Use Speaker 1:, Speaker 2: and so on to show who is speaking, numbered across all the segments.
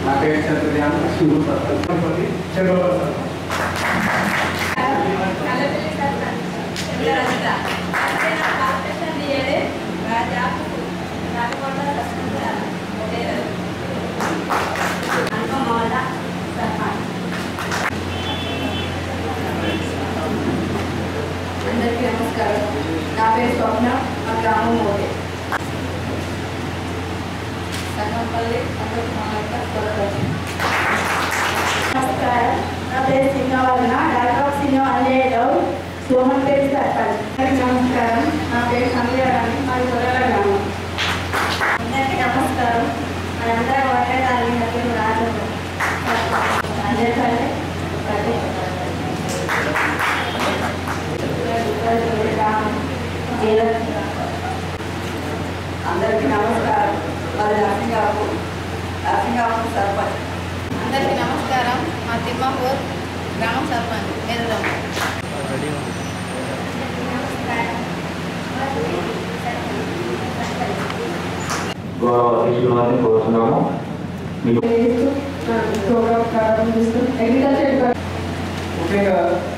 Speaker 1: నా పేరు చంద్రధ్యాన్ శివుడు సర్పంచ్ చంద్రబాబు సార్.
Speaker 2: అందరికీ నమస్కారం. నా పేరు స్వప్న, మా గ్రామం మోడే సంగంపల్లి.
Speaker 3: నమస్కారం. నా పేరు సింగవరణ, డాక్టర్ సింగవల్లేరావు, సోమంపేట సర్పంచ్. నమస్కారం. నా పేరు సంధ్యారాణి, మాది గొర్రెల గ్రామం. అందరికీ నమస్కారం. మనందరం ఒకటేదాన్ని నదులు రాజు అందరికంటే
Speaker 2: అందరికీ నమస్కారం. మాది నరసింగాపూర్ సర్పంచ్.
Speaker 4: అందరికీ నమస్కారం. మా తిమ్మాపూర్ గ్రామం సర్పంచ్ మేరుదమ్మ.
Speaker 5: గౌరవ కోరుతున్నాము.
Speaker 3: ప్రోగ్రామ్ ప్రారంభిస్తూ అగ్రికల్చర్
Speaker 1: ముఖ్యంగా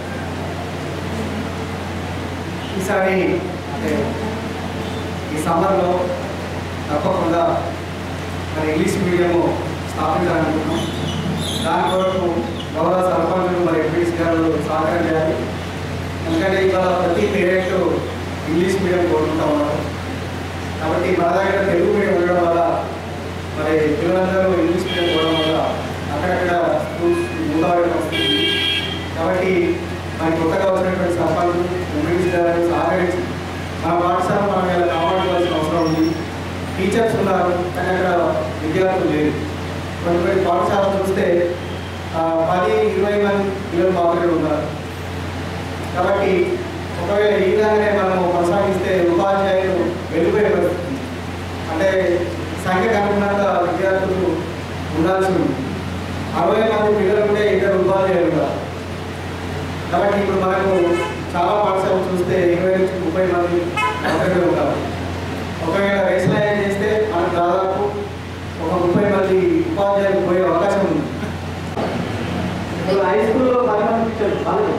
Speaker 1: ఈసారి అంటే ఈ సమ్మర్లో తప్పకుండా మరి ఇంగ్లీష్ మీడియము స్థాపించాలనుకుంటున్నాం. దాని కొరకు గౌరవ సర్పంచులు మరి ఎంపీసీ గారు సహకారం చేయాలి. ఎందుకంటే ఇవాళ ప్రతి పేరెంట్ ఇంగ్లీష్ మీడియం కోరుకుంటా ఉన్నారు. కాబట్టి మన దగ్గర తెలుగు మీడియం ఉండడం వల్ల మరి పిల్లలందరూ ఇంగ్లీష్ మీడియం పోవడం వల్ల అక్కడక్కడ స్కూల్స్ మూడవడం వస్తుంది. కాబట్టి మనకి కొత్తగా వచ్చినటువంటి సర్పంచులు ఎంపీసీ గారు సహకరించి మన పాఠశాల మనం ఇలా కాపాడుకోవాల్సిన అవసరం ఉంది. టీచర్స్ ఉన్నారు కానీ అక్కడ విద్యార్థులు లేరు. కొన్ని పాఠశాలలు చూస్తే 10-20 మంది పిల్లలు మాత్రమే ఉన్నారు. కాబట్టి ఒకవేళ ఈ విధంగానే మనము కొనసాగిస్తే ఉపాధ్యాయులు వెళ్ళిపోయే పరిస్థితి, అంటే సంఖ్యకు అనుగుణంగా విద్యార్థులు ఉండాల్సి ఉంది. 60 మంది పిల్లలు ఉంటే 2 ఉపాధ్యాయులు ఉన్నారు. కాబట్టి ఇప్పుడు మనకు చాలా పాఠశాలలు చూస్తే 20-30 మంది మాత్రమే ఉంటారు. ఒకవేళ రేషనలైజ్ చేస్తే మనకు దాదాపు ఒక 30 మంది ఉపాధ్యాయులు పోయే అవకాశం ఉంది. ఇప్పుడు హై స్కూల్లో 10 మంది టీచర్లు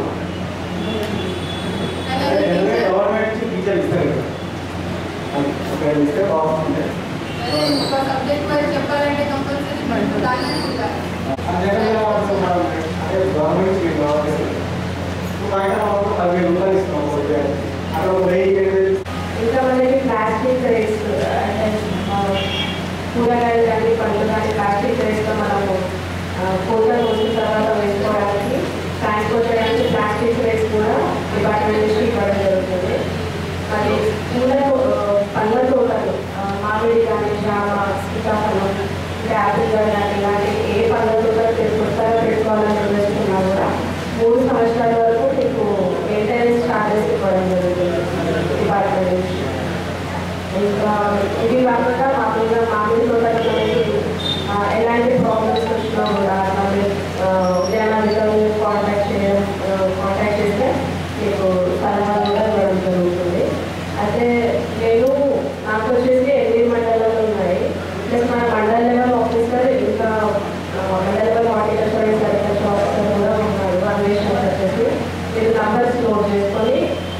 Speaker 1: గవర్నమెంట్ నుంచి టీచర్ ఇస్తారు కదా, ఒకవేళ ఇస్తే బాగుంటుంది.
Speaker 4: ఒక సబ్జెక్ట్ వైజ్ చెప్పాలంటే కంపల్సరీ
Speaker 1: అదే గవర్నమెంట్ బయట 10,000 రూపాయలు ఇస్తున్నాం. అక్కడ 1000
Speaker 3: ఇంతమందికి ప్లాస్టిక్ వేస్ట్ అంటే కూరగాయలు కానీ పండ్లు కానీ ప్లాస్టిక్ వేస్ట్తో మనము పూజ రోజుల తర్వాత వేసుకోవడానికి ట్రాన్స్పోర్ట్ చేయడానికి ప్లాస్టిక్ వేస్ట్ కూడా డిపార్ట్మెంట్ నుంచి ఇవ్వడం జరుగుతుంది. మరి పండ్ల తోటలు మామిడి కానీ జామ, సీతాఫలం, యాపిల్ కానీ ఇలాంటి ఏ పండ్ల తోటలు కొత్తగా పెట్టుకోవాలని నిర్ణయిస్తున్నా కూడా 3 సంవత్సరాల వరకు మీకు మెయింటెనెన్స్ ఛార్జెస్ ఇవ్వడం జరుగుతుంది డిపార్ట్మెంట్ నుంచి. ఇంకా ఇది కాకుండా మామిడి తోటలు ఎలాంటి ప్రాబ్లమ్స్ వచ్చినా కూడా మళ్ళీ ఉద్యానాధికారులు కాంటాక్ట్ చేస్తే మీకు సలహా కూడా ఇవ్వడం జరుగుతుంది. అయితే నేను నాకు వచ్చేసి 8 మండలాలు ఉన్నాయి. ప్లస్ మన మండల లెవెల్ ఆఫీసర్ ఇంకా మండల level horticulture and sericulture officer కూడా ఉన్నారు. అన్వేషణ వచ్చేసి మీరు నంబర్స్ నోట్ చేసుకొని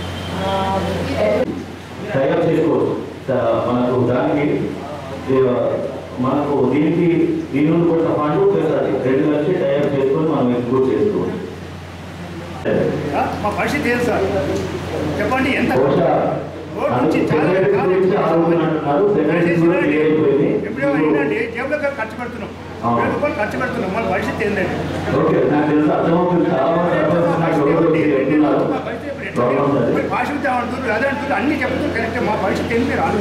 Speaker 5: టైప్ చేసుకోవచ్చు. మనకు దానికి మనకు దీనికి దీని నుండి కూడా ఫండ్ చేస్తారు. 2 లక్షలు టైప్ చేసుకొని మనం ఎగ్జిక్యూట్ చేసుకోవచ్చు.
Speaker 6: మా పరిస్థితి ఏం సార్ చెప్పండి. ఎంత ఎప్పుడో ఏంటంటే జేబులో ఖర్చు పెడుతున్నాం, 1000 రూపాయలు ఖర్చు పెడుతున్నాం. మన పరిస్థితి ఏంటంటే భాషిత అంటున్నారు, అదే అంటున్నారు, అన్ని చెప్తున్నారు కరెక్ట్. మా పరిస్థితి ఏంటి రాదు.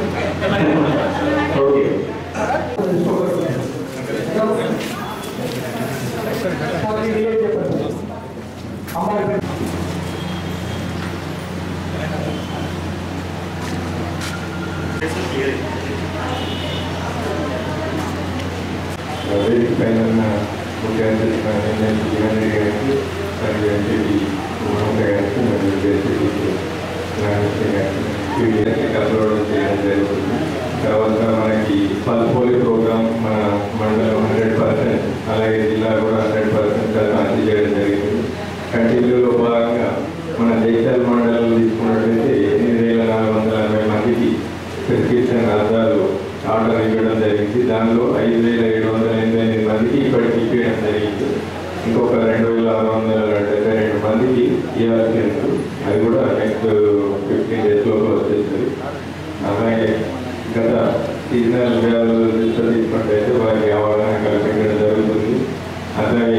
Speaker 7: వేదిక పైన ముఖ్య అతిథి గారికి మరియు ఎంపీ గారికి మరియు గారికి కలవడం చేయడం జరుగుతుంది. తర్వాత మనకి పల్స్ పోలియో ప్రోగ్రామ్ మన మండలం 100% జరిగింది. దానిలో 5,788 మందికి ఇప్పటికి ఇప్పించడం జరిగింది. ఇంకొక 2,672 మందికి ఇవ్వాల్సి ఉంది. అది కూడా నెక్స్ట్ 15 days లోపల వచ్చేస్తుంది. అలాగే గత సీజనల్ వ్యాధులు తీసుకుంటే వారికి అవగాహన కల్పించడం జరుగుతుంది. అలాగే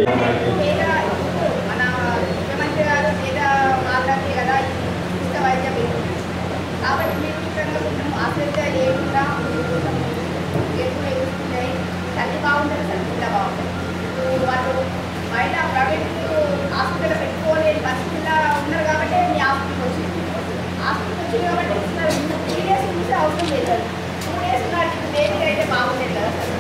Speaker 4: కాబట్టి మీరు ఆశ్రయిత లేకుండా ఎక్కువ ఎదుగుతున్నాయి. తల్లి బాగుంటుంది, తల్లి పిల్ల బాగుంటుంది. వాళ్ళు బయట ప్రైవేట్ హాస్పిటల్ పెట్టుకోలేని పరిస్థితుల్లో ఉన్నారు కాబట్టి మీ హాస్పిటల్కి వచ్చింది. హాస్పిటల్కి వచ్చింది కాబట్టి 3 days చూసే అవసరం లేదు. 2 days ఉన్నట్టు బేబీ అయితే బాగుండేది కదా సార్.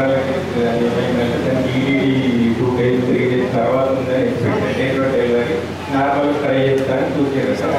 Speaker 7: 2 days 3 days తర్వాత ఉందని డెలివరీ నార్మల్ ట్రై చేస్తాను చూసాను సార్.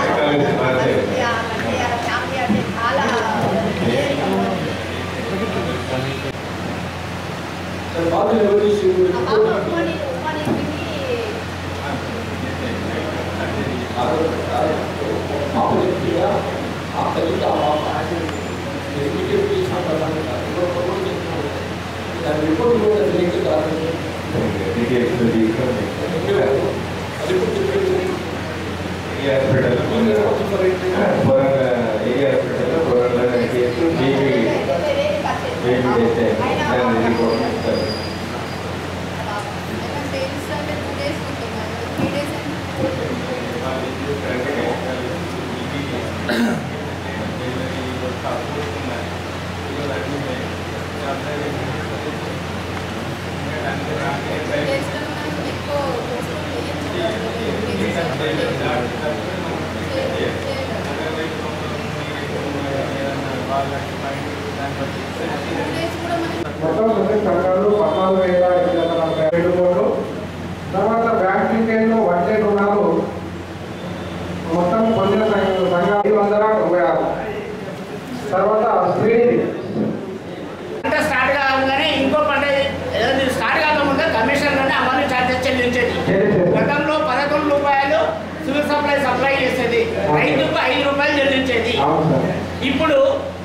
Speaker 1: మొత్తం సొసైటీ సంఘాలు 14,873. తర్వాత బ్యాంక్ లింకేజ్లో వడ్డీ రుణాలు మొత్తం పొందిన సంఘాలు 596. తర్వాత స్త్రీనిధి
Speaker 8: పంట స్టార్ట్ కాగానే ఇంకో పంట స్టార్ట్ కాకముందే కమిషన్లోనే అమలు ఛార్జెస్ చెల్లించేది. గతంలో 11 రూపాయలు సివిల్ సప్లై చేసేది, రైతుకు 5 రూపాయలు చెల్లించేది. ఇప్పుడు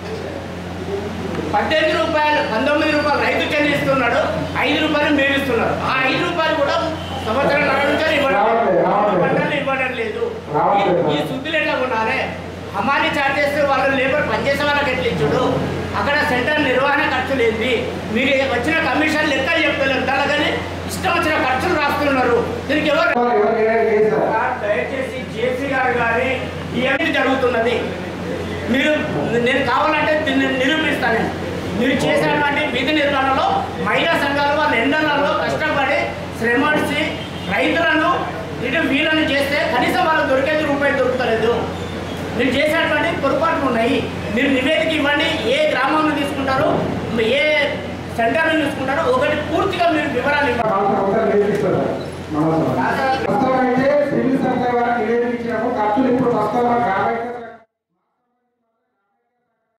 Speaker 8: 18 రూపాయలు 19 రూపాయలు రైతు చెల్లిస్తున్నాడు, 5 రూపాయలు మీరు ఇస్తున్నారు. ఆ 5 రూపాయలు కూడా సంవత్సరం నడుంచాలి పంటలు ఇవ్వడం లేదు. ఈ శుద్ధులు ఎట్లా ఉన్నారే? హమాలి ఛార్జెస్ వాళ్ళు లేబర్ పనిచేసే వాళ్ళకి ఎట్లా ఇచ్చుడు? అక్కడ సెంటర్ నిర్వహణ ఖర్చులు ఏంటి? మీరు వచ్చిన కమిషన్ లెక్కలు చెప్తలేరు, దానికని ఇష్టం వచ్చిన ఖర్చులు రాస్తున్నారు. దీనికి ఎవరు? దయచేసి జేసీ గారు కానీ ఏమి జరుగుతున్నది మీరు నేను కావాలంటే దీన్ని నిరూపిస్తాను. మీరు చేసినటువంటి విధి నిర్వహణలో మహిళా సంఘాలు వాళ్ళ ఎండలలో కష్టపడి శ్రమించి రైతులను ఇటు వీళ్ళని చేస్తే కనీసం వాళ్ళకి దొరికేది రూపాయి దొరుకుతలేదు. మీరు చేసేటువంటి పొరపాట్లు ఉన్నాయి. మీరు నివేదిక ఇవ్వండి, ఏ గ్రామంలో తీసుకుంటారో, ఏ సెంటర్లో తీసుకుంటారో ఒకటి పూర్తిగా మీరు వివరాలు ఇవ్వండి.